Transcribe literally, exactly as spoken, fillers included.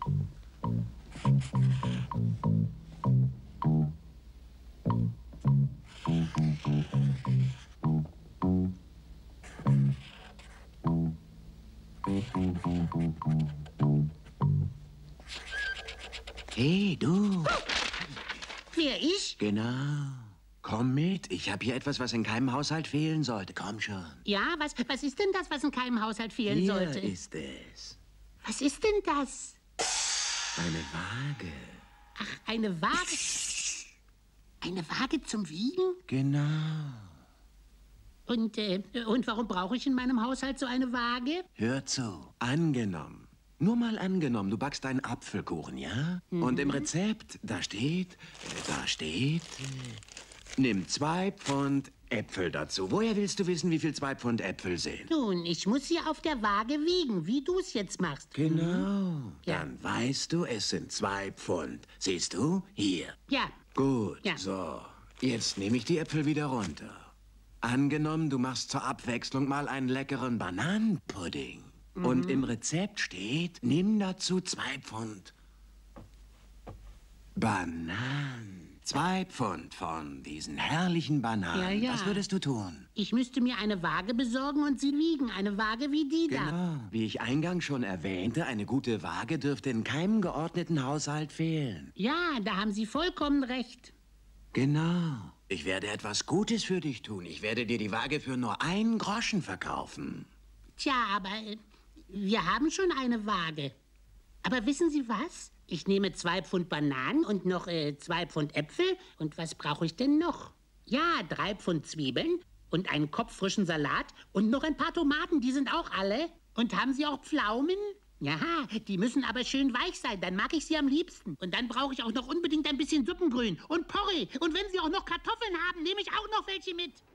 Hey, du. Wer, ich? Genau. Komm mit. Ich habe hier etwas, was in keinem Haushalt fehlen sollte. Komm schon. Ja, was, was ist denn das, was in keinem Haushalt fehlen Hier sollte? ist es. Was ist denn das? Eine Waage. Ach, eine Waage. Eine Waage zum Wiegen? Genau. Und, äh, und warum brauche ich in meinem Haushalt so eine Waage? Hör zu. Angenommen. Nur mal angenommen, du backst einen Apfelkuchen, ja? Mhm. Und im Rezept, da steht, da steht, nimm zwei Pfund Äpfel dazu. Woher willst du wissen, wie viel zwei Pfund Äpfel sind? Nun, ich muss sie auf der Waage wiegen, wie du es jetzt machst. Genau. Mhm. Ja. Dann weißt du, es sind zwei Pfund. Siehst du? Hier. Ja. Gut, ja. So. Jetzt nehme ich die Äpfel wieder runter. Angenommen, du machst zur Abwechslung mal einen leckeren Bananenpudding. Mhm. Und im Rezept steht, nimm dazu zwei Pfund Bananen. Zwei Pfund von diesen herrlichen Bananen. Ja, ja. Was würdest du tun? Ich müsste mir eine Waage besorgen und sie wiegen. Eine Waage wie die da. Genau. Wie ich eingangs schon erwähnte, eine gute Waage dürfte in keinem geordneten Haushalt fehlen. Ja, da haben Sie vollkommen recht. Genau. Ich werde etwas Gutes für dich tun. Ich werde dir die Waage für nur einen Groschen verkaufen. Tja, aber äh, wir haben schon eine Waage. Aber wissen Sie was? Ich nehme zwei Pfund Bananen und noch äh, zwei Pfund Äpfel. Und was brauche ich denn noch? Ja, drei Pfund Zwiebeln und einen Kopf frischen Salat und noch ein paar Tomaten, die sind auch alle. Und haben Sie auch Pflaumen? Ja, die müssen aber schön weich sein, dann mag ich sie am liebsten. Und dann brauche ich auch noch unbedingt ein bisschen Suppengrün und Porree. Und wenn Sie auch noch Kartoffeln haben, nehme ich auch noch welche mit.